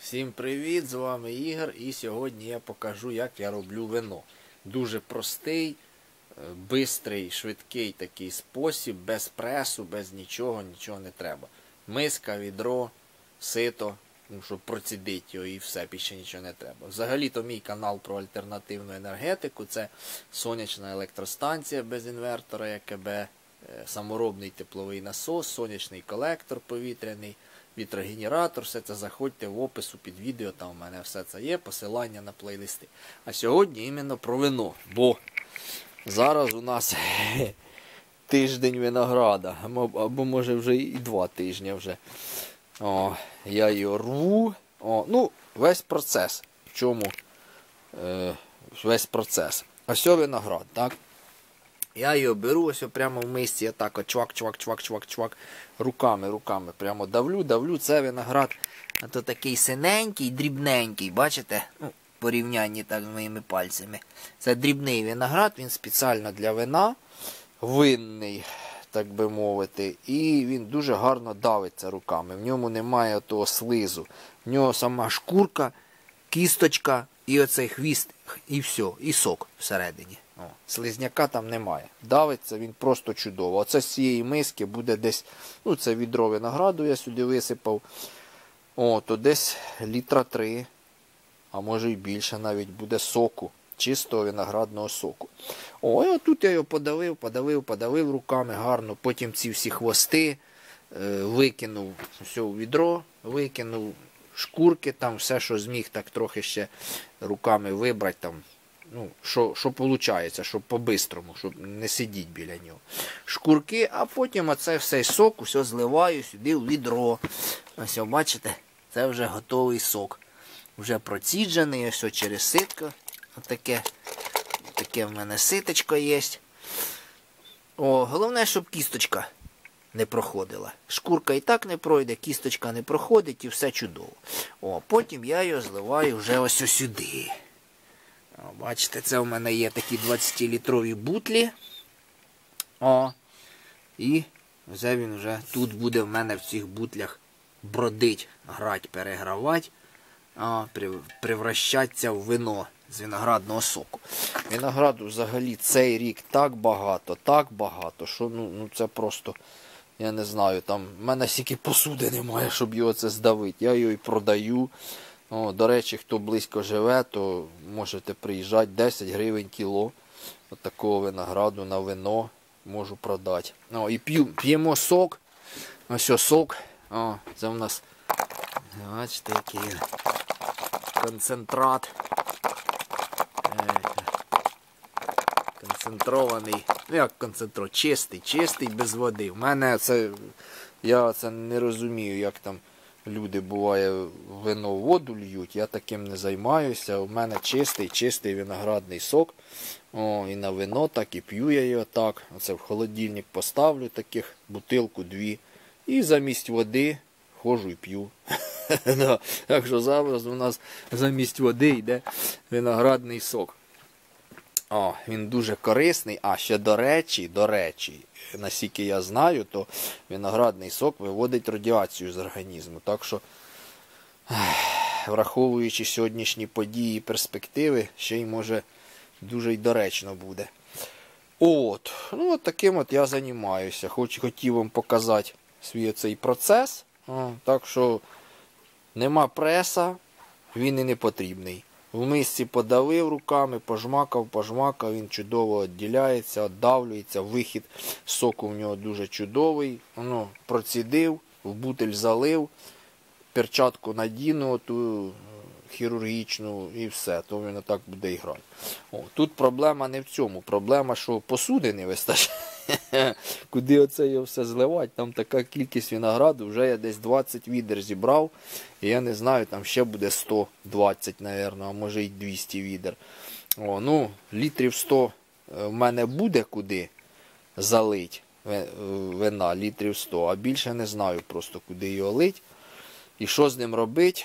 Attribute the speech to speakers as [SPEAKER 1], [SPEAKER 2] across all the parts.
[SPEAKER 1] Всім привіт, з вами Ігор, і сьогодні я покажу, як я роблю вино. Дуже простий, бистрий, швидкий такий спосіб, без пресу, без нічого не треба. Миска, відро, сито, щоб процідити його і все, більше нічого не треба. Взагалі-то мій канал про альтернативну енергетику, це сонячна електростанція без інвертора ЕКБ, саморобний тепловий насос, сонячний колектор повітряний, вітрогенератор, все це заходьте в опису під відео, там у мене все це є, посилання на плейлисти. А сьогодні іменно про вино, бо зараз у нас тиждень винограда, або може вже і 2 тижні вже. Я його рву, весь процес, в чому весь процес. Ось виноград, так? Я його беру ось прямо в мисці, я так чвак, руками прямо давлю. Це виноград, а то такий синенький, дрібненький, бачите? Порівнянні так з моїми пальцями. Це дрібний виноград, він спеціально для вина, винний, так би мовити, і він дуже гарно давиться руками. В ньому немає того слизу. В нього сама шкурка, кісточка і оцей хвіст, і все, і сок всередині. Слизняка там немає. Давиться він просто чудово. Оце з цієї миски буде десь, це відро винограду я сюди висипав, то десь літра 3, а може і більше навіть буде соку, чистого виноградного соку. І отут я його подавив руками гарно, потім ці всі хвости викинув все у відро, викинув шкурки, там все, що зміг, так трохи ще руками вибрати там. Що виходить, щоб по-бистрому, щоб не сидіти біля нього. Шкурки, а потім оцей все сок, все зливаю сюди в відро. Ось, бачите, це вже готовий сок. Вже проціджений, ось через ситко. Таке в мене ситочко є. Головне, щоб кісточка не проходила. Шкурка і так не пройде, кісточка не проходить і все чудово. Потім я його зливаю вже ось сюди. Бачите, це у мене є такі 20-літрові бутлі. І вже він вже тут буде в мене в цих бутлях бродить, грати, перегравати, превращатися в вино з виноградного соку. Винограду взагалі цей рік так багато, що це просто, я не знаю, там в мене стільки посуди немає, щоб його це здавити. Я його і продаю. До речі, хто близько живе, то можете приїжджати, 10 гривень кіло такого винограду на вино можу продати. І п'ємо сок. Ось сок. Це у нас, бачите, який концентрат. Концентрований, як концентрат, чистий, без води. В мене це, я це не розумію, як там люди, буває, вино в воду льють, я таким не займаюся. У мене чистий виноградний сок. І на вино так, і п'ю я його так. Оце в холодильник поставлю таких, бутилку 2. І замість води ходжу і п'ю. Так що зараз у нас замість води йде виноградний сок. Він дуже корисний. Ще до речі, наскільки я знаю, то виноградний сок виводить радіацію з організму. Так що, враховуючи сьогоднішні події і перспективи, ще й може дуже й доречно буде. Таким я займаюся. Хотів вам показати свій цей процес. Так що нема преса, він і не потрібний. В мисці подавив руками, пожмакав, він чудово відділяється, віддавлюється, вихід соку в нього дуже чудовий. Процідив, в бутиль залив, перчатку надіну, ту хірургічну і все, то він так буде і грати. Тут проблема не в цьому, проблема, що посуди не вистачає. Куди оце його все зливати, там така кількість винограду, вже я десь 20 відер зібрав, і я не знаю, там ще буде 120, мабуть, а може й 200 відер. Літрів 100 в мене буде куди залить вина, літрів 100, а більше не знаю просто, куди його лить і що з ним робити.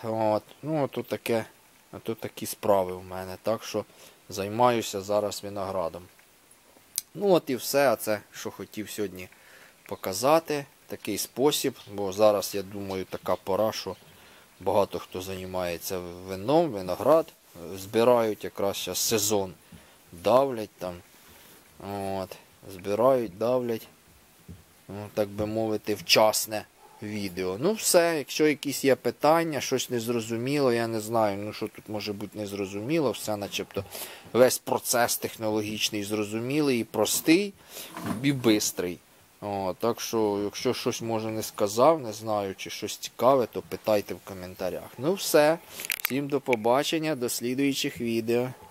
[SPEAKER 1] Тут такі справи в мене, так що займаюся зараз виноградом. І все, а це, що хотів сьогодні показати, такий спосіб, бо зараз, я думаю, така пора, що багато хто займається вином, виноград, збирають якраз зараз сезон, давлять там, от, збирають, давлять, ну, так би мовити, вчасне відео. Ну все, якщо якісь є питання, щось незрозуміло, я не знаю, ну що тут може бути незрозуміло, все начебто весь процес технологічний зрозумілий і простий, і бистрий. О, так що, якщо щось може не сказав, не знаю, чи щось цікаве, то питайте в коментарях. Ну все, всім до побачення, до слідуючих відео.